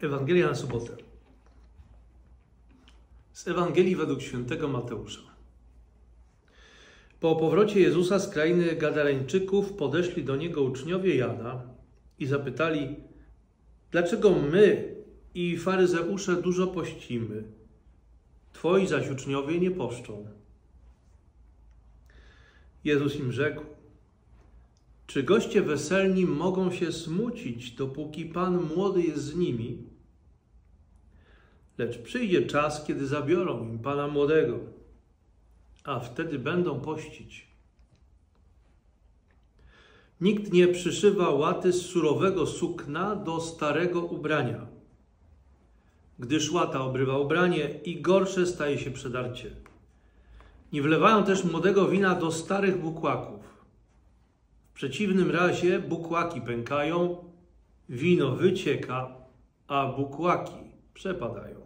Ewangelia na sobotę. Z Ewangelii według świętego Mateusza. Po powrocie Jezusa z krainy Gadareńczyków podeszli do Niego uczniowie Jana i zapytali: dlaczego my i faryzeusze dużo pościmy, Twoi zaś uczniowie nie poszczą? Jezus im rzekł: czy goście weselni mogą się smucić, dopóki Pan młody jest z nimi? Lecz przyjdzie czas, kiedy zabiorą im Pana młodego, a wtedy będą pościć. Nikt nie przyszywa łaty z surowego sukna do starego ubrania, gdyż łata obrywa ubranie i gorsze staje się przedarcie. Nie wlewają też młodego wina do starych bukłaków. W przeciwnym razie bukłaki pękają, wino wycieka, a bukłaki przepadają.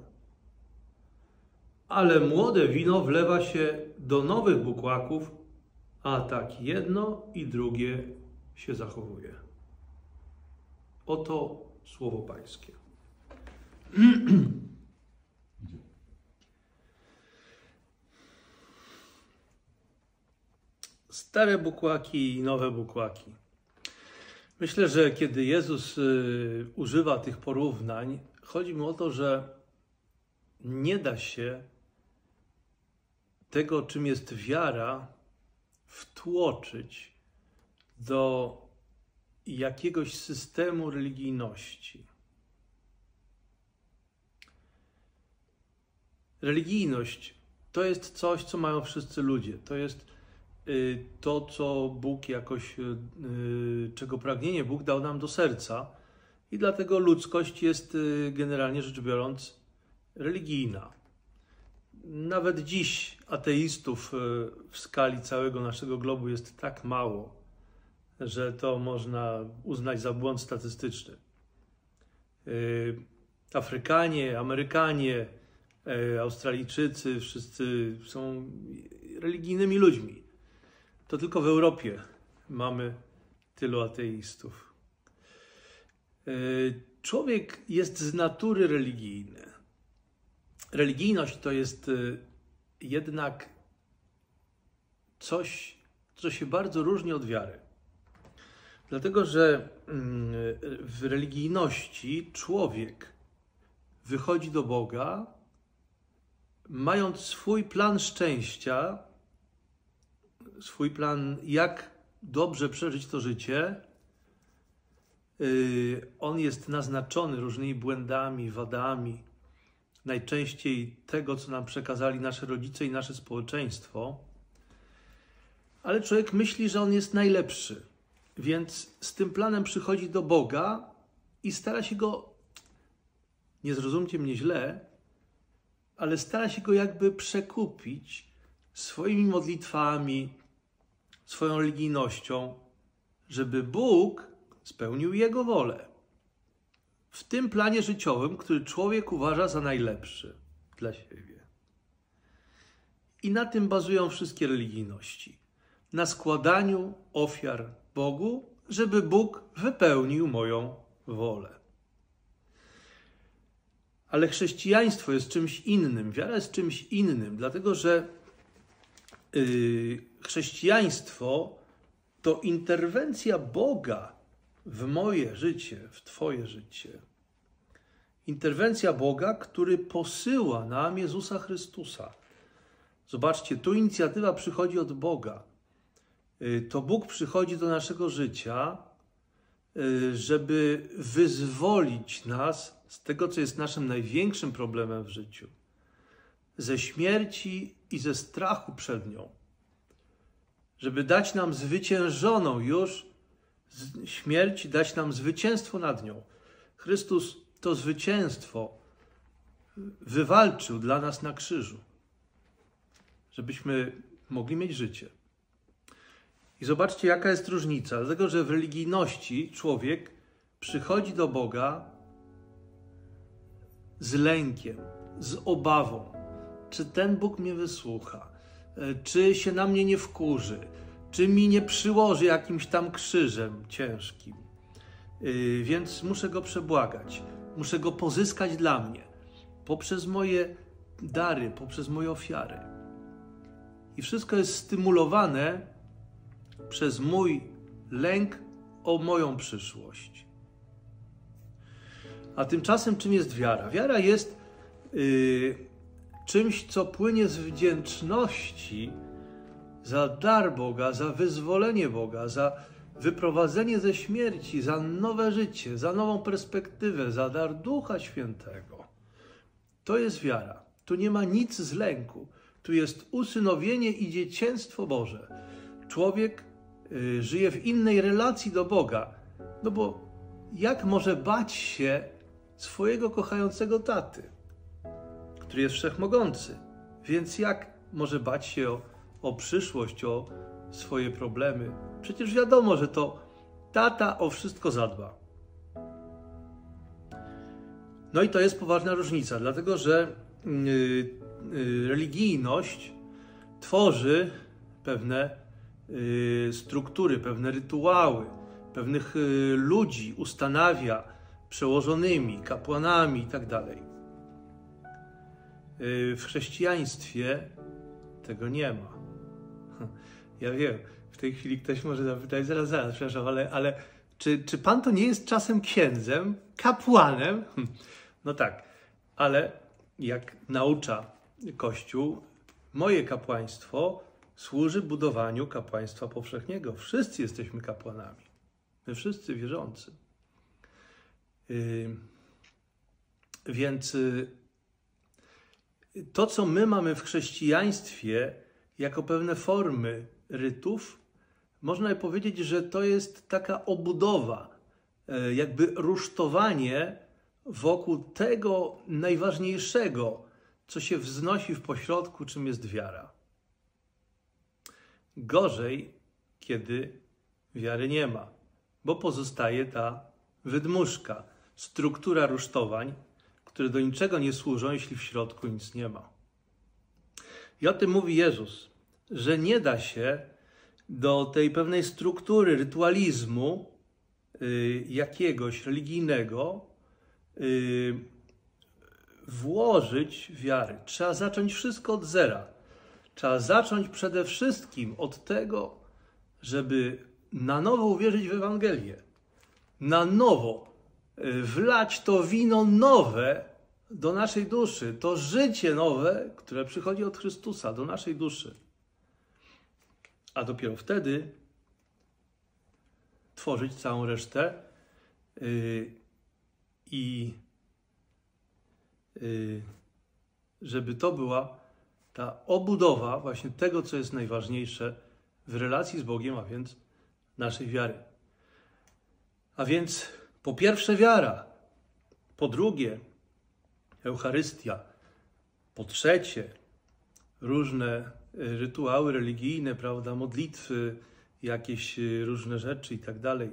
Ale młode wino wlewa się do nowych bukłaków, a tak jedno i drugie się zachowuje. Oto słowo Pańskie. Stare bukłaki i nowe bukłaki. Myślę, że kiedy Jezus używa tych porównań, chodzi mu o to, że nie da się tego, czym jest wiara, wtłoczyć do jakiegoś systemu religijności. Religijność to jest coś, co mają wszyscy ludzie. To jest to, co Bóg jakoś, czego pragnienie Bóg dał nam do serca. I dlatego ludzkość jest generalnie rzecz biorąc religijna. Nawet dziś ateistów w skali całego naszego globu jest tak mało, że to można uznać za błąd statystyczny. Afrykanie, Amerykanie, Australijczycy, wszyscy są religijnymi ludźmi. To tylko w Europie mamy tylu ateistów. Człowiek jest z natury religijny. Religijność to jest jednak coś, co się bardzo różni od wiary. Dlatego, że w religijności człowiek wychodzi do Boga, mając swój plan szczęścia, swój plan, jak dobrze przeżyć to życie. On jest naznaczony różnymi błędami, wadami, najczęściej tego, co nam przekazali nasze rodzice i nasze społeczeństwo. Ale człowiek myśli, że on jest najlepszy, więc z tym planem przychodzi do Boga i stara się go, nie zrozumcie mnie źle, ale stara się go jakby przekupić swoimi modlitwami, swoją religijnością, żeby Bóg spełnił jego wolę w tym planie życiowym, który człowiek uważa za najlepszy dla siebie. I na tym bazują wszystkie religijności. Na składaniu ofiar Bogu, żeby Bóg wypełnił moją wolę. Ale chrześcijaństwo jest czymś innym, wiara jest czymś innym, dlatego że chrześcijaństwo to interwencja Boga w moje życie, w Twoje życie. Interwencja Boga, który posyła nam Jezusa Chrystusa. Zobaczcie, tu inicjatywa przychodzi od Boga. To Bóg przychodzi do naszego życia, żeby wyzwolić nas z tego, co jest naszym największym problemem w życiu. Ze śmierci i ze strachu przed nią. Żeby dać nam zwyciężoną już śmierć, dać nam zwycięstwo nad nią. Chrystus to zwycięstwo wywalczył dla nas na krzyżu, żebyśmy mogli mieć życie. I zobaczcie, jaka jest różnica. Dlatego, że w religijności człowiek przychodzi do Boga z lękiem, z obawą. Czy ten Bóg mnie wysłucha? Czy się na mnie nie wkurzy? Czy mi nie przyłoży jakimś tam krzyżem ciężkim? Więc muszę go przebłagać. Muszę go pozyskać dla mnie poprzez moje dary, poprzez moje ofiary. I wszystko jest stymulowane przez mój lęk o moją przyszłość. A tymczasem czym jest wiara? Wiara jest czymś, co płynie z wdzięczności za dar Boga, za wyzwolenie Boga, za wyprowadzenie ze śmierci, za nowe życie, za nową perspektywę, za dar Ducha Świętego. To jest wiara. Tu nie ma nic z lęku. Tu jest usynowienie i dzieciństwo Boże. Człowiek żyje w innej relacji do Boga. No bo jak może bać się swojego kochającego taty, który jest wszechmogący? Więc jak może bać się o przyszłość, o swoje problemy? Przecież wiadomo, że to tata o wszystko zadba. No i to jest poważna różnica, dlatego że religijność tworzy pewne struktury, pewne rytuały, pewnych ludzi ustanawia przełożonymi, kapłanami itd. W chrześcijaństwie tego nie ma. Ja wiem, w tej chwili ktoś może zapytać, zaraz, przepraszam, ale czy pan to nie jest czasem księdzem, kapłanem? No tak, ale jak naucza Kościół, moje kapłaństwo służy budowaniu kapłaństwa powszechnego. Wszyscy jesteśmy kapłanami. My wszyscy wierzący. Więc to, co my mamy w chrześcijaństwie jako pewne formy rytów, można powiedzieć, że to jest taka obudowa, jakby rusztowanie wokół tego najważniejszego, co się wznosi w pośrodku, czym jest wiara. Gorzej, kiedy wiary nie ma, bo pozostaje ta wydmuszka, struktura rusztowań, które do niczego nie służą, jeśli w środku nic nie ma. I o tym mówi Jezus, że nie da się do tej pewnej struktury rytualizmu jakiegoś religijnego włożyć wiary. Trzeba zacząć wszystko od zera. Trzeba zacząć przede wszystkim od tego, żeby na nowo uwierzyć w Ewangelię. Na nowo wlać to wino nowe do naszej duszy. To życie nowe, które przychodzi od Chrystusa do naszej duszy. A dopiero wtedy tworzyć całą resztę i żeby to była ta obudowa właśnie tego, co jest najważniejsze w relacji z Bogiem, a więc naszej wiary. A więc po pierwsze wiara, po drugie Eucharystia, po trzecie różne rytuały religijne, prawda, modlitwy, jakieś różne rzeczy i tak dalej,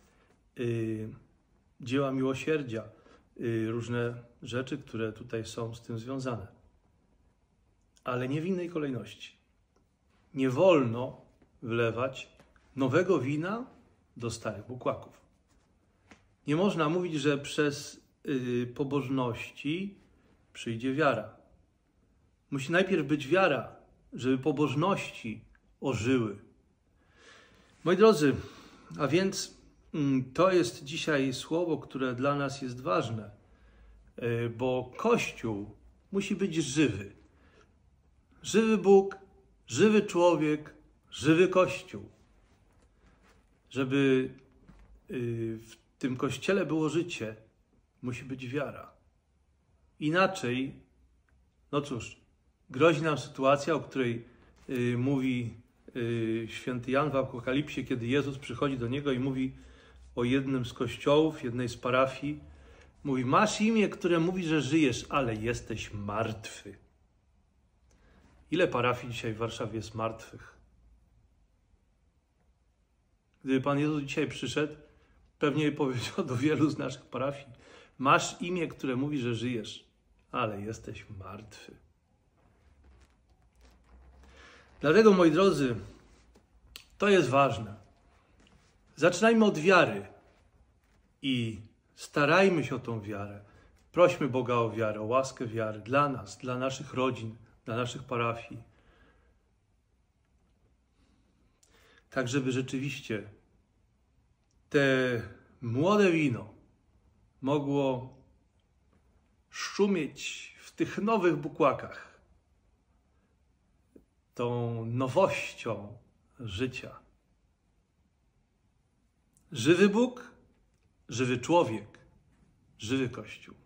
dzieła miłosierdzia, różne rzeczy, które tutaj są z tym związane. Ale nie w innej kolejności. Nie wolno wlewać nowego wina do starych bukłaków. Nie można mówić, że przez pobożności przyjdzie wiara. Musi najpierw być wiara, żeby pobożności ożyły. Moi drodzy, a więc to jest dzisiaj słowo, które dla nas jest ważne, bo Kościół musi być żywy. Żywy Bóg, żywy człowiek, żywy Kościół. Żeby w tym Kościele było życie, musi być wiara. Inaczej, no cóż, grozi nam sytuacja, o której mówi święty Jan w Apokalipsie, kiedy Jezus przychodzi do niego i mówi o jednym z kościołów, jednej z parafii. Mówi, masz imię, które mówi, że żyjesz, ale jesteś martwy. Ile parafii dzisiaj w Warszawie jest martwych? Gdyby Pan Jezus dzisiaj przyszedł, pewnie powiedział do wielu z naszych parafii, masz imię, które mówi, że żyjesz, ale jesteś martwy. Dlatego, moi drodzy, to jest ważne. Zaczynajmy od wiary i starajmy się o tą wiarę. Prośmy Boga o wiarę, o łaskę wiary dla nas, dla naszych rodzin, dla naszych parafii. Tak, żeby rzeczywiście te młode wino mogło szumieć w tych nowych bukłakach, tą nowością życia. Żywy Bóg, żywy człowiek, żywy Kościół.